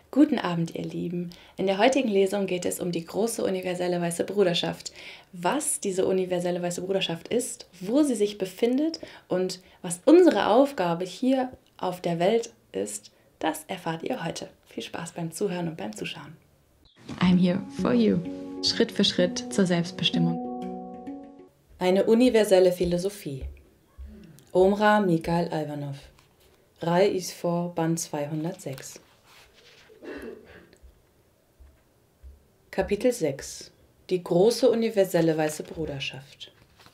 Guten Abend, ihr Lieben. In der heutigen Lesung geht es um die große universelle weiße Bruderschaft. Was diese universelle weiße Bruderschaft ist, wo sie sich befindet und was unsere Aufgabe hier auf der Welt ist, das erfahrt ihr heute. Viel Spaß beim Zuhören und beim Zuschauen. I'm here for you. Schritt für Schritt zur Selbstbestimmung. Eine universelle Philosophie. Omra Mikhail Alvanov. Rai Isfor, Band 206. Kapitel 6. Die große universelle weiße Bruderschaft.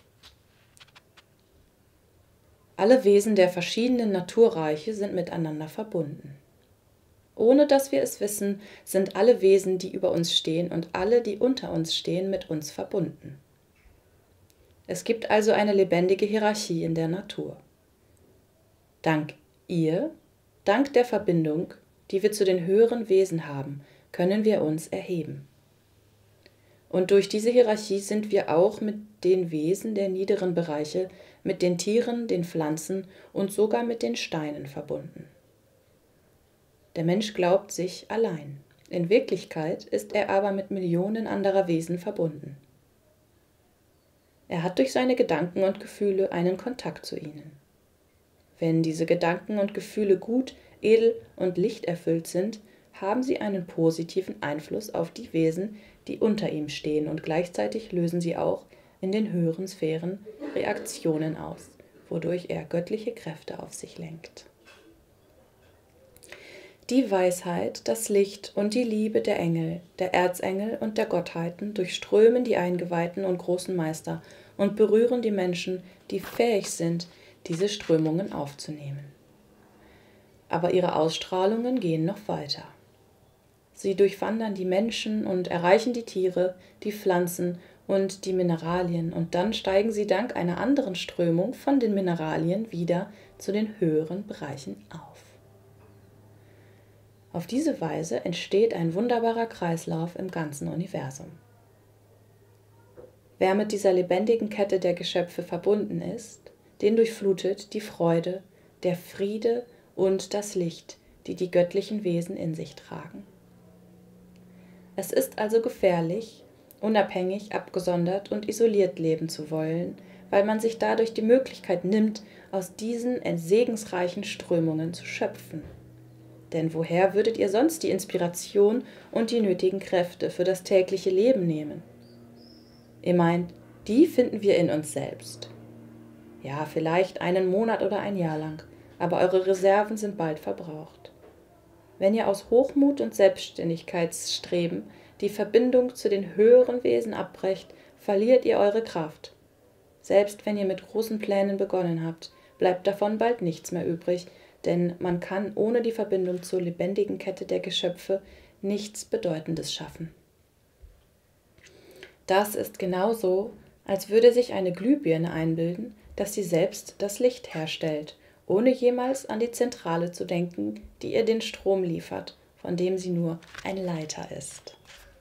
Alle Wesen der verschiedenen Naturreiche sind miteinander verbunden. Ohne dass wir es wissen, sind alle Wesen, die über uns stehen und alle, die unter uns stehen, mit uns verbunden. Es gibt also eine lebendige Hierarchie in der Natur. Dank der Verbindung, die wir zu den höheren Wesen haben, können wir uns erheben. Und durch diese Hierarchie sind wir auch mit den Wesen der niederen Bereiche, mit den Tieren, den Pflanzen und sogar mit den Steinen verbunden. Der Mensch glaubt sich allein. In Wirklichkeit ist er aber mit Millionen anderer Wesen verbunden. Er hat durch seine Gedanken und Gefühle einen Kontakt zu ihnen. Wenn diese Gedanken und Gefühle gut, edel und lichterfüllt sind, haben sie einen positiven Einfluss auf die Wesen, die unter ihm stehen, und gleichzeitig lösen sie auch in den höheren Sphären Reaktionen aus, wodurch er göttliche Kräfte auf sich lenkt. Die Weisheit, das Licht und die Liebe der Engel, der Erzengel und der Gottheiten durchströmen die Eingeweihten und großen Meister und berühren die Menschen, die fähig sind, diese Strömungen aufzunehmen. Aber ihre Ausstrahlungen gehen noch weiter. Sie durchwandern die Menschen und erreichen die Tiere, die Pflanzen und die Mineralien, und dann steigen sie dank einer anderen Strömung von den Mineralien wieder zu den höheren Bereichen auf. Auf diese Weise entsteht ein wunderbarer Kreislauf im ganzen Universum. Wer mit dieser lebendigen Kette der Geschöpfe verbunden ist, den durchflutet die Freude, der Friede und das Licht, die die göttlichen Wesen in sich tragen. Es ist also gefährlich, unabhängig, abgesondert und isoliert leben zu wollen, weil man sich dadurch die Möglichkeit nimmt, aus diesen segensreichen Strömungen zu schöpfen. Denn woher würdet ihr sonst die Inspiration und die nötigen Kräfte für das tägliche Leben nehmen? Ihr meint, die finden wir in uns selbst. Ja, vielleicht einen Monat oder ein Jahr lang, aber eure Reserven sind bald verbraucht. Wenn ihr aus Hochmut und Selbstständigkeitsstreben die Verbindung zu den höheren Wesen abbrecht, verliert ihr eure Kraft. Selbst wenn ihr mit großen Plänen begonnen habt, bleibt davon bald nichts mehr übrig, denn man kann ohne die Verbindung zur lebendigen Kette der Geschöpfe nichts Bedeutendes schaffen. Das ist genauso, als würde sich eine Glühbirne einbilden, dass sie selbst das Licht herstellt, ohne jemals an die Zentrale zu denken, die ihr den Strom liefert, von dem sie nur ein Leiter ist.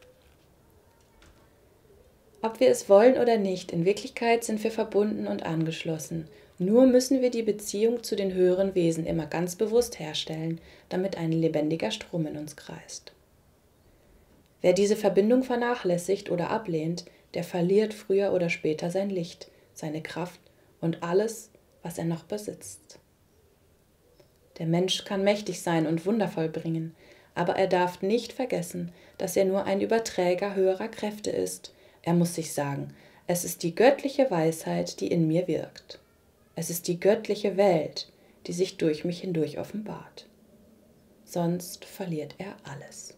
Ob wir es wollen oder nicht, in Wirklichkeit sind wir verbunden und angeschlossen. Nur müssen wir die Beziehung zu den höheren Wesen immer ganz bewusst herstellen, damit ein lebendiger Strom in uns kreist. Wer diese Verbindung vernachlässigt oder ablehnt, der verliert früher oder später sein Licht, seine Kraft und alles, was er noch besitzt. Der Mensch kann mächtig sein und Wunder vollbringen, aber er darf nicht vergessen, dass er nur ein Überträger höherer Kräfte ist. Er muss sich sagen, es ist die göttliche Weisheit, die in mir wirkt. Es ist die göttliche Welt, die sich durch mich hindurch offenbart. Sonst verliert er alles.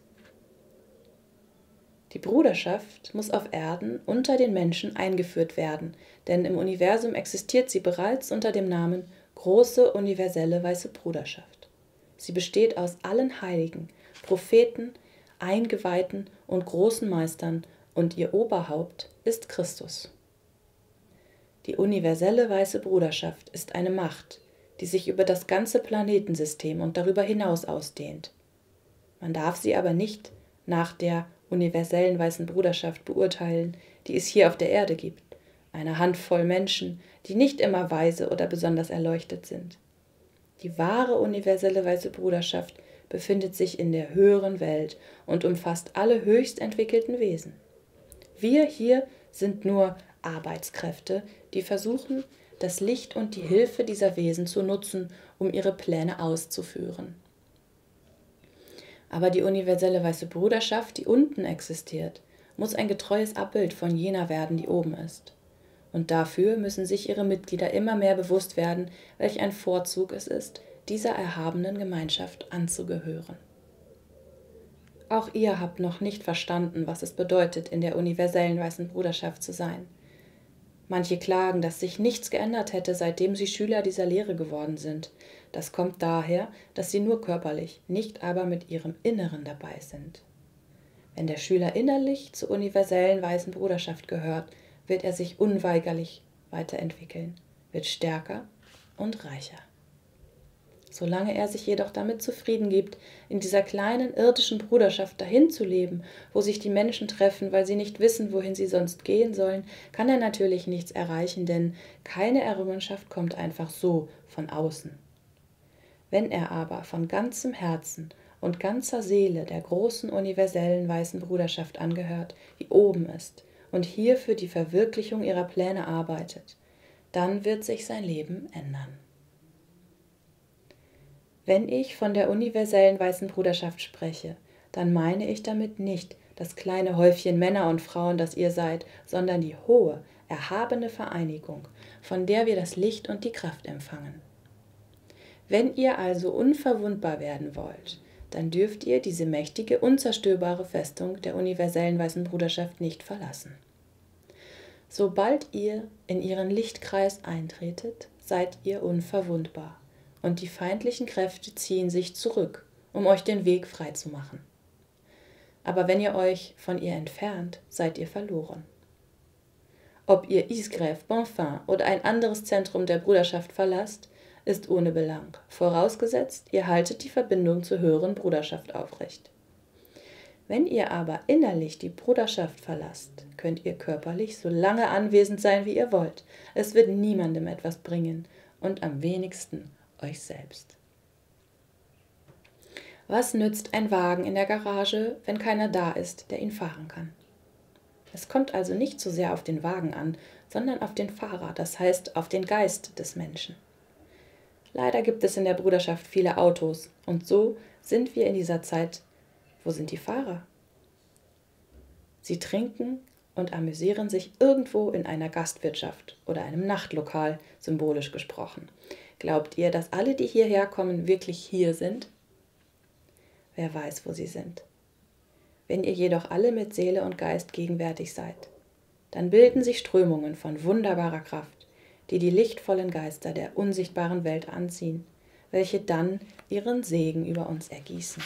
Die Bruderschaft muss auf Erden unter den Menschen eingeführt werden, denn im Universum existiert sie bereits unter dem Namen große universelle weiße Bruderschaft. Sie besteht aus allen Heiligen, Propheten, Eingeweihten und großen Meistern, und ihr Oberhaupt ist Christus. Die universelle weiße Bruderschaft ist eine Macht, die sich über das ganze Planetensystem und darüber hinaus ausdehnt. Man darf sie aber nicht nach der universellen weißen Bruderschaft beurteilen, die es hier auf der Erde gibt, eine Handvoll Menschen, die nicht immer weise oder besonders erleuchtet sind. Die wahre universelle weiße Bruderschaft befindet sich in der höheren Welt und umfasst alle höchst entwickelten Wesen. Wir hier sind nur Arbeitskräfte, die versuchen, das Licht und die Hilfe dieser Wesen zu nutzen, um ihre Pläne auszuführen. Aber die universelle weiße Bruderschaft, die unten existiert, muss ein getreues Abbild von jener werden, die oben ist. Und dafür müssen sich ihre Mitglieder immer mehr bewusst werden, welch ein Vorzug es ist, dieser erhabenen Gemeinschaft anzugehören. Auch ihr habt noch nicht verstanden, was es bedeutet, in der universellen weißen Bruderschaft zu sein. Manche klagen, dass sich nichts geändert hätte, seitdem sie Schüler dieser Lehre geworden sind. Das kommt daher, dass sie nur körperlich, nicht aber mit ihrem Inneren dabei sind. Wenn der Schüler innerlich zur universellen weißen Bruderschaft gehört, wird er sich unweigerlich weiterentwickeln, wird stärker und reicher. Solange er sich jedoch damit zufrieden gibt, in dieser kleinen irdischen Bruderschaft dahin zu leben, wo sich die Menschen treffen, weil sie nicht wissen, wohin sie sonst gehen sollen, kann er natürlich nichts erreichen, denn keine Errungenschaft kommt einfach so von außen. Wenn er aber von ganzem Herzen und ganzer Seele der großen universellen weißen Bruderschaft angehört, die oben ist und hier für die Verwirklichung ihrer Pläne arbeitet, dann wird sich sein Leben ändern. Wenn ich von der universellen weißen Bruderschaft spreche, dann meine ich damit nicht das kleine Häufchen Männer und Frauen, das ihr seid, sondern die hohe, erhabene Vereinigung, von der wir das Licht und die Kraft empfangen. Wenn ihr also unverwundbar werden wollt, dann dürft ihr diese mächtige, unzerstörbare Festung der universellen weißen Bruderschaft nicht verlassen. Sobald ihr in ihren Lichtkreis eintretet, seid ihr unverwundbar. Und die feindlichen Kräfte ziehen sich zurück, um euch den Weg frei zu machen. Aber wenn ihr euch von ihr entfernt, seid ihr verloren. Ob ihr Isgrève, Bonfim oder ein anderes Zentrum der Bruderschaft verlasst, ist ohne Belang, vorausgesetzt, ihr haltet die Verbindung zur höheren Bruderschaft aufrecht. Wenn ihr aber innerlich die Bruderschaft verlasst, könnt ihr körperlich so lange anwesend sein, wie ihr wollt. Es wird niemandem etwas bringen und am wenigsten euch selbst. Was nützt ein Wagen in der Garage, wenn keiner da ist, der ihn fahren kann? Es kommt also nicht so sehr auf den Wagen an, sondern auf den Fahrer, das heißt auf den Geist des Menschen. Leider gibt es in der Bruderschaft viele Autos und so sind wir in dieser Zeit. Wo sind die Fahrer? Sie trinken und amüsieren sich irgendwo in einer Gastwirtschaft oder einem Nachtlokal, symbolisch gesprochen. Glaubt ihr, dass alle, die hierher kommen, wirklich hier sind? Wer weiß, wo sie sind. Wenn ihr jedoch alle mit Seele und Geist gegenwärtig seid, dann bilden sich Strömungen von wunderbarer Kraft, die die lichtvollen Geister der unsichtbaren Welt anziehen, welche dann ihren Segen über uns ergießen.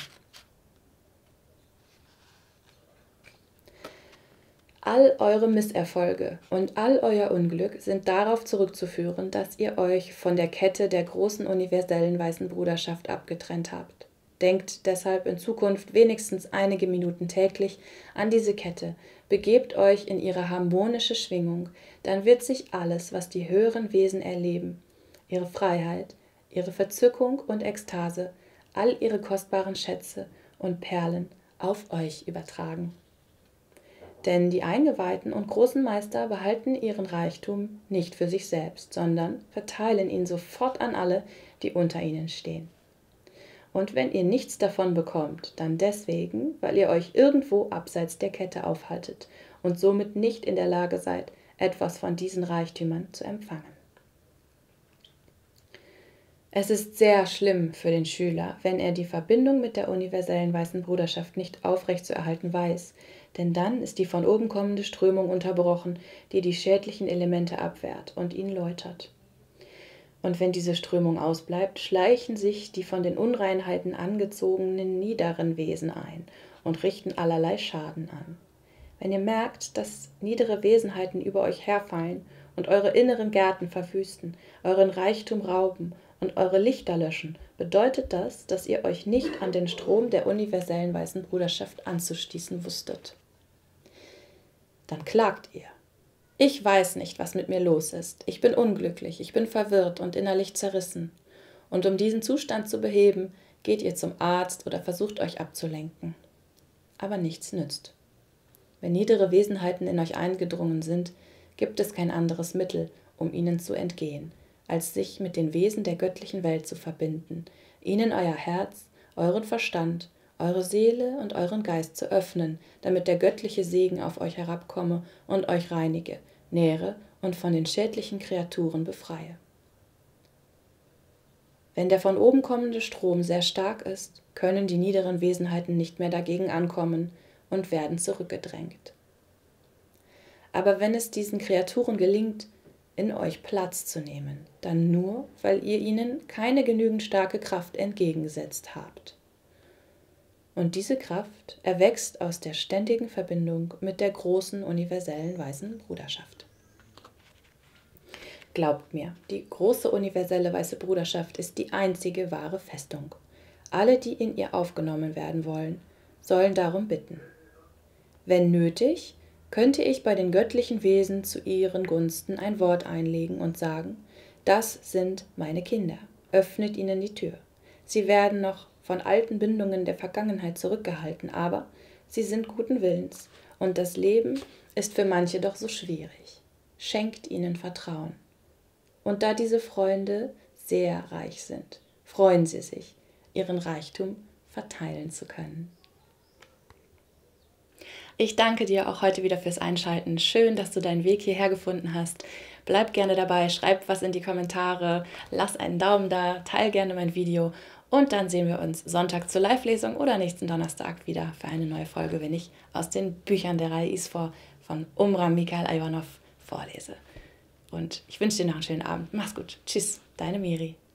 All eure Misserfolge und all euer Unglück sind darauf zurückzuführen, dass ihr euch von der Kette der großen universellen weißen Bruderschaft abgetrennt habt. Denkt deshalb in Zukunft wenigstens einige Minuten täglich an diese Kette, begebt euch in ihre harmonische Schwingung, dann wird sich alles, was die höheren Wesen erleben, ihre Freiheit, ihre Verzückung und Ekstase, all ihre kostbaren Schätze und Perlen auf euch übertragen. Denn die Eingeweihten und großen Meister behalten ihren Reichtum nicht für sich selbst, sondern verteilen ihn sofort an alle, die unter ihnen stehen. Und wenn ihr nichts davon bekommt, dann deswegen, weil ihr euch irgendwo abseits der Kette aufhaltet und somit nicht in der Lage seid, etwas von diesen Reichtümern zu empfangen. Es ist sehr schlimm für den Schüler, wenn er die Verbindung mit der universellen weißen Bruderschaft nicht aufrechtzuerhalten weiß, denn dann ist die von oben kommende Strömung unterbrochen, die die schädlichen Elemente abwehrt und ihn läutert. Und wenn diese Strömung ausbleibt, schleichen sich die von den Unreinheiten angezogenen niederen Wesen ein und richten allerlei Schaden an. Wenn ihr merkt, dass niedere Wesenheiten über euch herfallen und eure inneren Gärten verwüsten, euren Reichtum rauben und eure Lichter löschen, bedeutet das, dass ihr euch nicht an den Strom der universellen weißen Bruderschaft anzuschließen wusstet. Dann klagt ihr. Ich weiß nicht, was mit mir los ist. Ich bin unglücklich, ich bin verwirrt und innerlich zerrissen. Und um diesen Zustand zu beheben, geht ihr zum Arzt oder versucht euch abzulenken. Aber nichts nützt. Wenn niedere Wesenheiten in euch eingedrungen sind, gibt es kein anderes Mittel, um ihnen zu entgehen, als sich mit den Wesen der göttlichen Welt zu verbinden, ihnen euer Herz, euren Verstand, eure Seele und euren Geist zu öffnen, damit der göttliche Segen auf euch herabkomme und euch reinige, nähre und von den schädlichen Kreaturen befreie. Wenn der von oben kommende Strom sehr stark ist, können die niederen Wesenheiten nicht mehr dagegen ankommen und werden zurückgedrängt. Aber wenn es diesen Kreaturen gelingt, in euch Platz zu nehmen, dann nur, weil ihr ihnen keine genügend starke Kraft entgegengesetzt habt. Und diese Kraft erwächst aus der ständigen Verbindung mit der großen universellen weißen Bruderschaft. Glaubt mir, die große universelle weiße Bruderschaft ist die einzige wahre Festung. Alle, die in ihr aufgenommen werden wollen, sollen darum bitten. Wenn nötig, könnte ich bei den göttlichen Wesen zu ihren Gunsten ein Wort einlegen und sagen, das sind meine Kinder, öffnet ihnen die Tür. Sie werden noch von alten Bindungen der Vergangenheit zurückgehalten, aber sie sind guten Willens und das Leben ist für manche doch so schwierig. Schenkt ihnen Vertrauen. Und da diese Freunde sehr reich sind, freuen sie sich, ihren Reichtum verteilen zu können. Ich danke dir auch heute wieder fürs Einschalten. Schön, dass du deinen Weg hierher gefunden hast. Bleib gerne dabei, schreib was in die Kommentare, lass einen Daumen da, teile gerne mein Video und dann sehen wir uns Sonntag zur Live-Lesung oder nächsten Donnerstag wieder für eine neue Folge, wenn ich aus den Büchern der Reihe ISFOR von Umran Mikhail Ivanov vorlese. Und ich wünsche dir noch einen schönen Abend. Mach's gut. Tschüss, deine Miri.